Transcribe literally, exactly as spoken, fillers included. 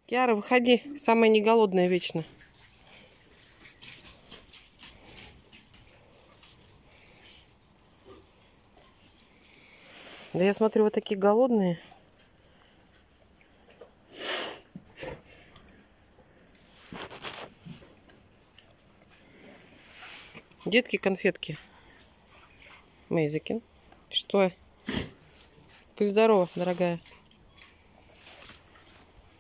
Киара, выходи. Самая не голодная вечно. Да я смотрю, вы такие голодные. Детки, конфетки. Мейзикин. Что? Будь здорова, дорогая.